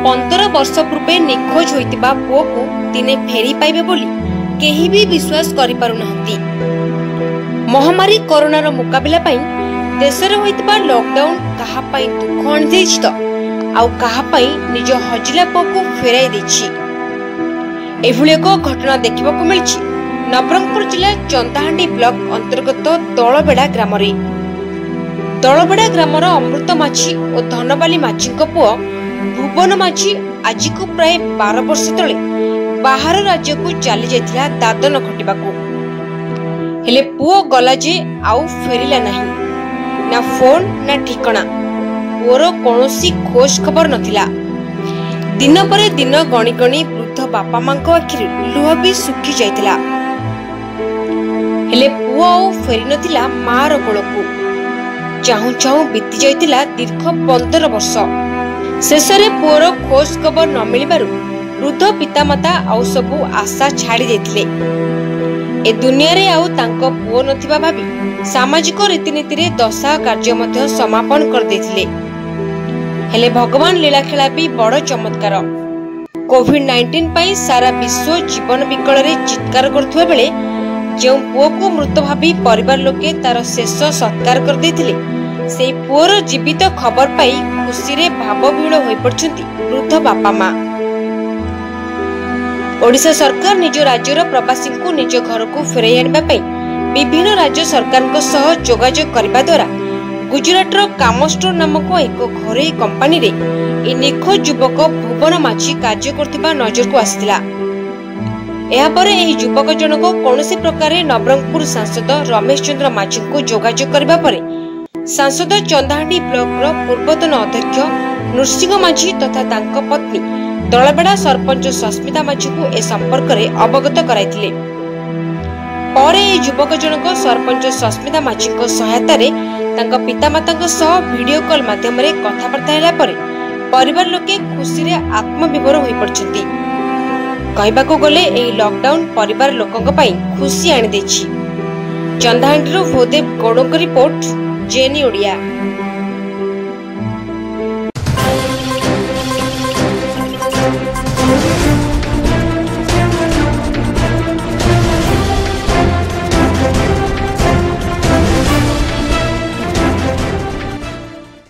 15 वर्ष पूर्वे निखोज होइतिबा पुओ को दिने फेरी पाइबे बोली केही भी विश्वास करि पारु नहंती। महामारी कोरोनार मुकाबिला पई देशर होइतिबा लॉकडाउन कहा पई दुख आनि देछि त आउ कहा पई निज हजिला पुओ को फेराई देछि। एभुले एक घटना देखिबाकू मिलछि नवरंगपुर जिला चंदाहांडी ब्लॉक अंतर्गत दलबेड़ा ग्राम रे। दलबेड़ा ग्रामर अमृत माछी और धनबाली माछी पुओ भुवन माछी आज को प्राय 12 वर्ष तले बाहर राज्य को चली जाइथिला दादन खटिबाकू। हेले पुओ गला जे आउ फेरिला नहीं, ना फोन ना ठिकाना, पुओर कोनोसी खोज खबर नथिला। दिन परे दिन गणी गणी वृद्ध बापा मां को आखिर लुह भी सुखी जाइथिला। हेले पुओ आउ फेरि नथिला मार कोलकू। चाहू चाहू बीती जाइथिला दीर्घ 15 वर्ष। शेषरे पुओर खोज खबर न मिलिबारु वृद्ध पितामाता आउ सबु आशा छाड़ी देथिले। ए दुनिया रे आउ तांको पुओ नथिबा भाबी सामाजिक रीतिनीति रे दशा कार्य मध्य समापन कर देथिले। हेले भगवान लीला खेला भी बड़ चमत्कार। कोविड-19 पई सारा विश्व जीवन विकल रे चित्कार करथुवा बेले जेउ पुओ को मृत भाबी परिवार लोके तार शेष सत्कार कर देथिले, सेई पुओर जीवित खबर पाई खुशी रे भावविहूल होई पड़छंती वृद्ध बापा मां। ओडिशा सरकार निज राज्यर प्रवासी को निज घर को फेराई आनिबा पई विभिन्न राज्य सरकारक सह जोगाजोग करबा द्वारा गुजरातर कामस्टोर नामक एक घरोई कंपनी रे ए निखोज युवक भुवन माछी कार्य करथिबा नजर को आसिथिला। एहा परे एही युवक जनक कोनोसी प्रकार नवरंगपुर सांसद रमेश चंद्र माछी को जोगाजोग करबा परे सांसद चंदाहांडी ब्लॉक रो पूर्वतन अध्यक्ष नृसिंह माछी तथा तांको पत्नी दलबेड़ा सरपंच सस्मिता माछी को ए संपर्क रे अवगत कराइथिले। परे ए युवक जनक सरपंच सस्मिता माछी को सहायता रे तांको पितामाता सह वीडियो कॉल माध्यम रे कथाबार्ता हैला परे परिवार लोके खुशी रे आत्मविभोर होई पड़छंती। कहबाको गले एही लॉकडाउन परिवार लोकक पई खुशी आनि देछि। चंदाहांडी रो भोदेव गौड़क रिपोर्ट जेएनयू ओडिया।